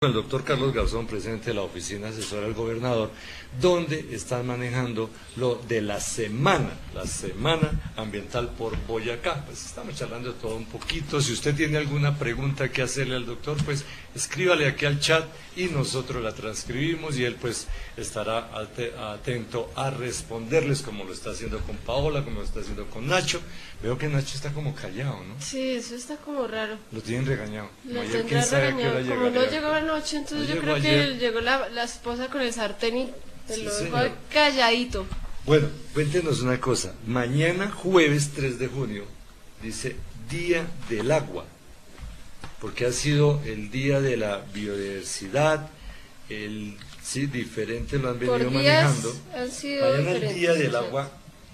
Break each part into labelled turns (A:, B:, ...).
A: El doctor Carlos Garzón, presidente de la Oficina Asesora del Gobernador, donde están manejando lo de la semana ambiental por Boyacá. Pues estamos charlando de todo un poquito. Si usted tiene alguna pregunta que hacerle al doctor, pues escríbale aquí al chat y nosotros la transcribimos y él pues estará atento a responderles, como lo está haciendo con Paola, como lo está haciendo con Nacho. Veo que Nacho está como callado, ¿no?
B: Sí, eso está como raro.
A: Lo tienen regañado.
B: Lo tendrá regañado. Como no llegó anoche, entonces yo creo que llegó la esposa con el sartén y te lo dejó calladito.
A: Bueno, cuéntenos una cosa. Mañana, jueves 3 de junio, dice Día del Agua, porque ha sido el Día de la Biodiversidad, sí, diferente lo han venido manejando.
B: Han sido
A: mañana el Día del Agua.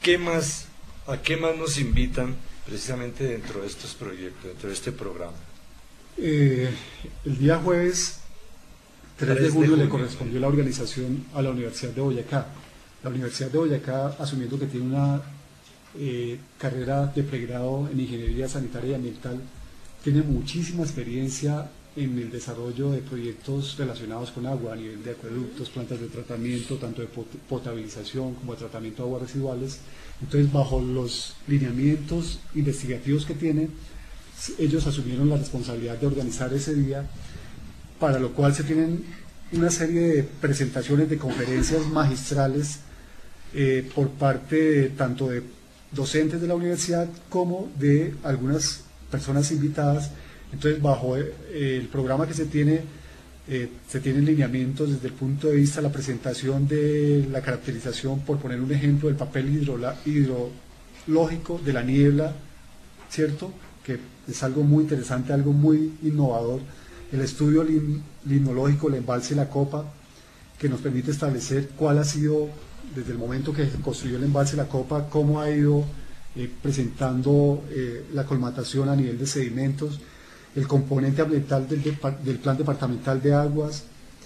A: ¿A qué más nos invitan precisamente dentro de estos proyectos, dentro de este programa?
C: El día jueves 3 de junio le correspondió la organización a la Universidad de Boyacá. La Universidad de Boyacá, asumiendo que tiene una carrera de pregrado en Ingeniería Sanitaria y Ambiental, tiene muchísima experiencia en el desarrollo de proyectos relacionados con agua a nivel de acueductos, plantas de tratamiento, tanto de potabilización como de tratamiento de aguas residuales. Entonces, bajo los lineamientos investigativos que tienen, ellos asumieron la responsabilidad de organizar ese día, para lo cual se tienen una serie de presentaciones de conferencias magistrales por parte tanto de docentes de la universidad como de algunas personas invitadas. Entonces, bajo el programa que se tienen lineamientos desde el punto de vista de la presentación de la caracterización, por poner un ejemplo, del papel hidrológico de la niebla, ¿cierto?, que es algo muy interesante, algo muy innovador. El estudio limnológico, el embalse La Copa, que nos permite establecer cuál ha sido, desde el momento que se construyó el embalse La Copa, cómo ha ido presentando la colmatación a nivel de sedimentos, el componente ambiental del Plan Departamental de Aguas,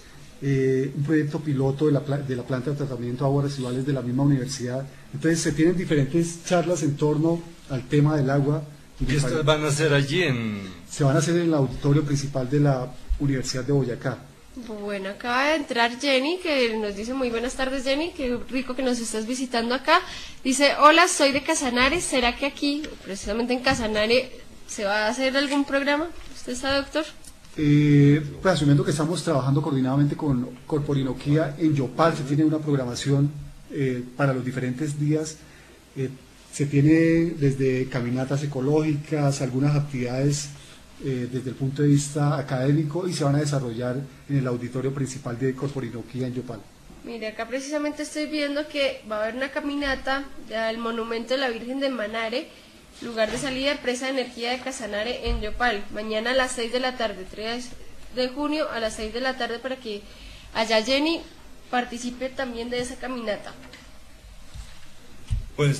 C: un proyecto piloto de la planta de tratamiento de aguas residuales de la misma universidad. Entonces se tienen diferentes charlas en torno al tema del agua.
A: ¿Y estas van a ser allí
C: Se van a hacer en el auditorio principal de la Universidad de Boyacá.
B: Bueno, acaba de entrar Jenny, que nos dice muy buenas tardes, Jenny, qué rico que nos estás visitando acá. Dice, hola, soy de Casanare, ¿será que aquí, precisamente en Casanare, se va a hacer algún programa? ¿Usted está, doctor?
C: Pues asumiendo que estamos trabajando coordinadamente con Corporinoquía, en Yopal se tiene una programación para los diferentes días. Se tiene desde caminatas ecológicas, algunas actividades desde el punto de vista académico, y se van a desarrollar en el auditorio principal de Corporinoquía en Yopal.
B: Mire, acá precisamente estoy viendo que va a haber una caminata del Monumento de la Virgen de Manare, lugar de salida de Presa de Energía de Casanare en Yopal, mañana a las 6 de la tarde, 3 de junio a las 6 de la tarde, para que allá Jenny participe también de esa caminata.
A: Bueno,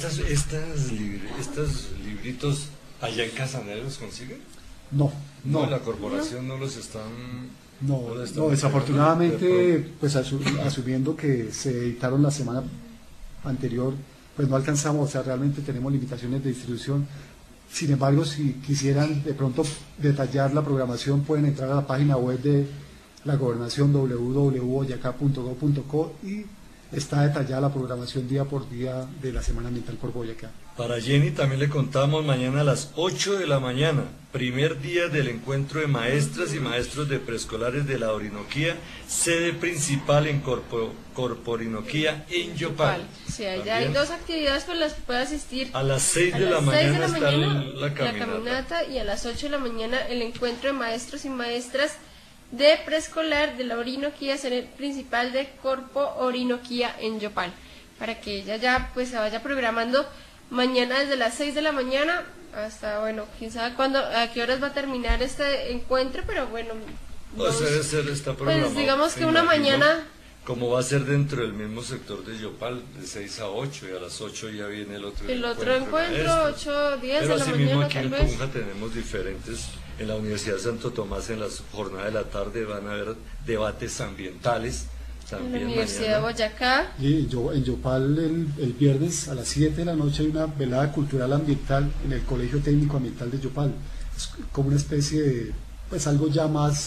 A: estos libritos allá en Casanare los consiguen.
C: No,
A: la corporación no los están.
C: No, desafortunadamente, pues asumiendo que se editaron la semana anterior, pues no alcanzamos, o sea, realmente tenemos limitaciones de distribución. Sin embargo, si quisieran de pronto detallar la programación, pueden entrar a la página web de la Gobernación, www.boyacá.gov.co, y está detallada la programación día por día de la Semana Ambiental por Boyacá.
A: Para Jenny también le contamos, mañana a las 8 de la mañana, primer día del encuentro de maestras y maestros de preescolares de la Orinoquía, sede principal en Corporinoquía en Yopal.
B: Sí, allá hay dos actividades con las que puede asistir.
A: A las 6 de la mañana está la
B: caminata, y a las 8 de la mañana el encuentro de maestros y maestras de preescolar de la Orinoquía, sede principal de Corpo Orinoquía en Yopal, para que ella ya pues se vaya programando mañana desde las 6 de la mañana hasta, bueno, quién sabe cuándo, a qué horas va a a este encuentro, pero bueno,
A: pues debe ser esta programación,
B: pues digamos que una mañana,
A: como va a ser dentro del mismo sector de Yopal, de 6 a 8, y a las 8 ya viene el otro
B: encuentro, 8, 10 de la mañana. Pero
A: asimismo aquí
B: en
A: Tunja tenemos diferentes, en la Universidad de Santo Tomás en las jornadas de la tarde van a haber debates ambientales.
B: En la Universidad de Boyacá.
C: Y en Yopal el viernes a las 7 de la noche hay una velada cultural ambiental en el Colegio Técnico Ambiental de Yopal. Es como una especie de, pues algo ya más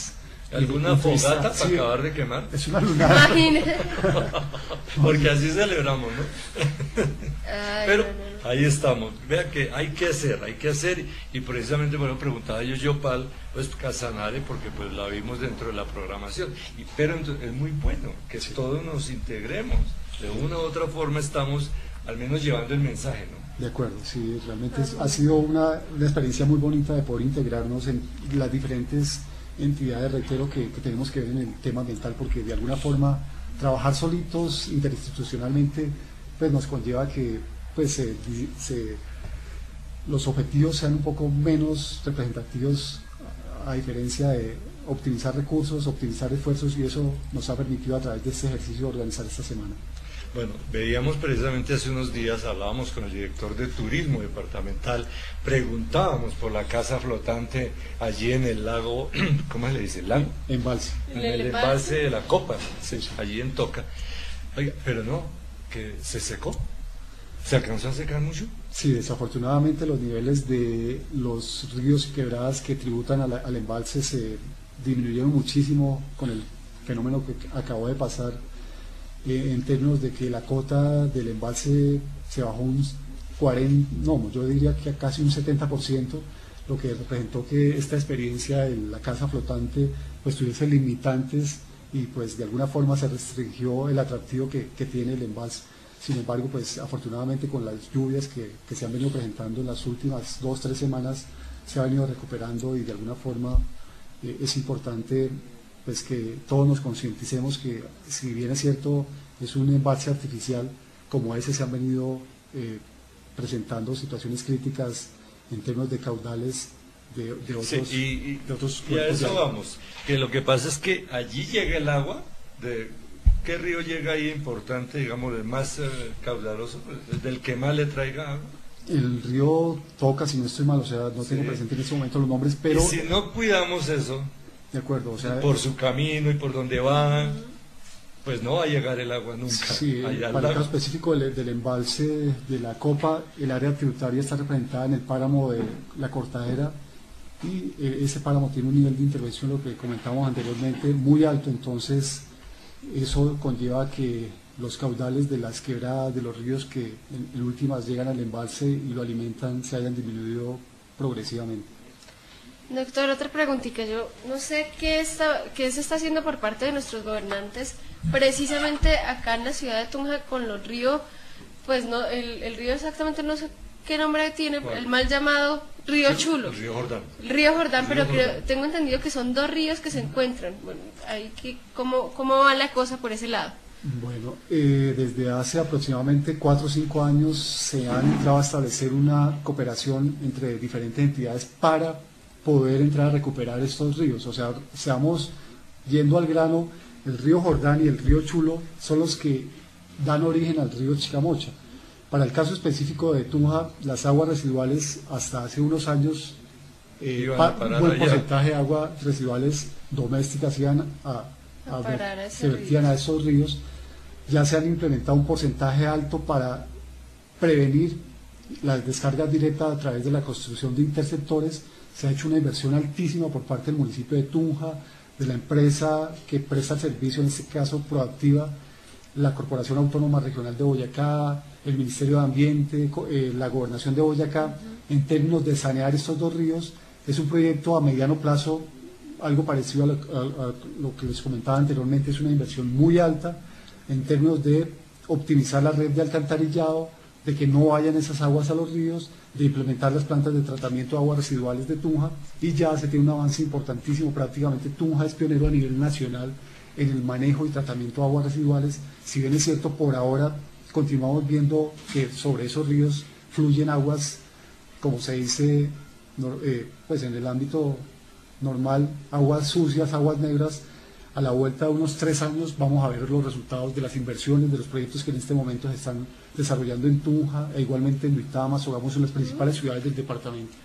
A: ¿Alguna fogata para
C: sí,
A: acabar de quemar?
C: Es una lunada.
B: Imagínate.
A: Porque así celebramos, ¿no?
B: Ay,
A: Pero
B: no.
A: ahí estamos. Vea que hay que hacer, y precisamente me lo preguntaba yo, Yopal, pues Casanare, porque pues la vimos dentro de la programación. Pero es muy bueno que todos nos integremos. De una u otra forma estamos al menos llevando el mensaje, ¿no?
C: De acuerdo, sí, realmente ha sido una experiencia muy bonita de poder integrarnos en las diferentes entidades, reitero, que tenemos que ver en el tema ambiental, porque de alguna forma trabajar solitos interinstitucionalmente pues nos conlleva que pues los objetivos sean un poco menos representativos, a diferencia de optimizar recursos, optimizar esfuerzos, y eso nos ha permitido a través de este ejercicio organizar esta semana.
A: Bueno, veíamos precisamente hace unos días, hablábamos con el director de turismo departamental, preguntábamos por la casa flotante allí en el lago, ¿cómo se le dice? ¿El lago?
C: Embalse.
A: En el embalse de la Copa, sí, allí en Toca. Oiga, pero no, que se secó. ¿Se alcanzó a secar mucho?
C: Sí, desafortunadamente los niveles de los ríos y quebradas que tributan al embalse se disminuyeron muchísimo con el fenómeno que acabó de pasar, en términos de que la cota del embalse se bajó un 40, no, yo diría que a casi un 70%, lo que representó que esta experiencia de la casa flotante pues tuviese limitantes, y pues de alguna forma se restringió el atractivo que tiene el embalse. Sin embargo, pues afortunadamente con las lluvias que se han venido presentando en las últimas 2-3 semanas, se ha venido recuperando, y de alguna forma es importante pues que todos nos concienticemos que, si bien es cierto, es un embalse artificial, como ese se han venido presentando situaciones críticas en términos de caudales de otros,
A: sí,
C: de otros
A: y a
C: cuerpos de
A: eso
C: agua.
A: vamos, que lo que pasa es que allí llega el agua, de ¿qué río llega ahí importante, digamos, el más caudaloso, del que más le traiga agua?
C: El río Toca, si no estoy mal, o sea, no tengo presente en este momento los nombres, pero
A: Y si no cuidamos eso,
C: de acuerdo, o sea,
A: por su camino y por donde va, pues no va a llegar el agua nunca.
C: sí,
A: allá al
C: para el
A: lago.
C: caso específico del embalse de la Copa, el área tributaria está representada en el páramo de la Cortadera, y ese páramo tiene un nivel de intervención, lo que comentábamos anteriormente, muy alto. Entonces eso conlleva que los caudales de las quebradas de los ríos que en últimas llegan al embalse y lo alimentan se hayan disminuido progresivamente.
B: Doctor, otra preguntita. Yo no sé qué se está haciendo por parte de nuestros gobernantes, precisamente acá en la ciudad de Tunja, con los ríos. Pues no, el río exactamente no sé qué nombre tiene,
A: ¿Cuál?
B: el mal llamado Río Chulo.
A: El río Jordán.
B: El río Jordán, pero
A: Río Jordán.
B: tengo entendido que son dos ríos que se encuentran. Bueno, ¿cómo va la cosa por ese lado?
C: Bueno, desde hace aproximadamente 4 o 5 años se han entrado a establecer una cooperación entre diferentes entidades para poder entrar a recuperar estos ríos. O sea, seamos yendo al grano, el río Jordán y el río Chulo son los que dan origen al río Chicamocha. Para el caso específico de Tunja, las aguas residuales hasta hace unos años,
A: Iban a
C: un
A: parar
C: buen
A: allá.
C: porcentaje de aguas residuales domésticas iban
B: parar a ese
C: se vertían
B: río.
C: a esos ríos. Ya se han implementado un porcentaje alto para prevenir las descargas directas a través de la construcción de interceptores. Se ha hecho una inversión altísima por parte del municipio de Tunja, de la empresa que presta el servicio, en este caso Proactiva, la Corporación Autónoma Regional de Boyacá, el Ministerio de Ambiente, la Gobernación de Boyacá, en términos de sanear estos dos ríos. Es un proyecto a mediano plazo, algo parecido a lo que les comentaba anteriormente. Es una inversión muy alta en términos de optimizar la red de alcantarillado, de que no vayan esas aguas a los ríos, de implementar las plantas de tratamiento de aguas residuales de Tunja, y ya se tiene un avance importantísimo. Prácticamente Tunja es pionero a nivel nacional en el manejo y tratamiento de aguas residuales. Si bien es cierto, por ahora continuamos viendo que sobre esos ríos fluyen aguas, como se dice pues en el ámbito normal, aguas sucias, aguas negras. A la vuelta de unos 3 años vamos a ver los resultados de las inversiones, de los proyectos que en este momento se están desarrollando en Tunja, e igualmente en Duitama, Sogamoso, en las principales ciudades del departamento.